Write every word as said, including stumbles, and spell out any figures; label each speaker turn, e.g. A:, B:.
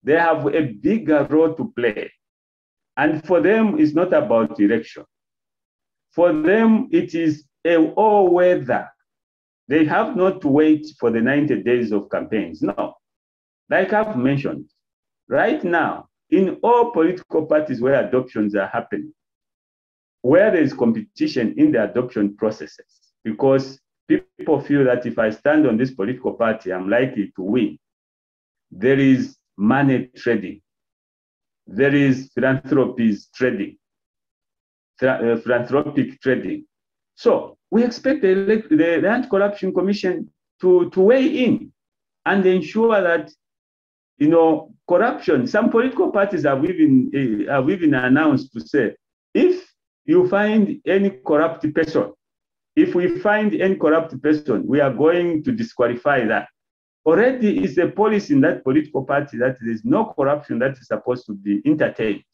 A: they have a bigger role to play. And for them, it's not about election. For them, it is a all weather. They have not to wait for the ninety days of campaigns. No. Like I've mentioned, right now, in all political parties where adoptions are happening, where there is competition in the adoption processes, because people feel that if I stand on this political party, I'm likely to win. There is money trading. There is philanthropies trading, uh, philanthropic trading. So we expect the, the, the Anti-Corruption Commission to, to weigh in and ensure that, you know, corruption, some political parties have even, uh, have even announced to say, if you find any corrupt person, if we find any corrupt person, we are going to disqualify that. Already is a policy in that political party that there is no corruption that is supposed to be entertained.